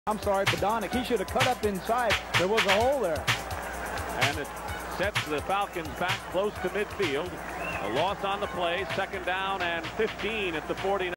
I'm sorry, Badonic. He should have cut up inside. There was a hole there. And it sets the Falcons back close to midfield. A loss on the play, 2nd down and 15 at the 49.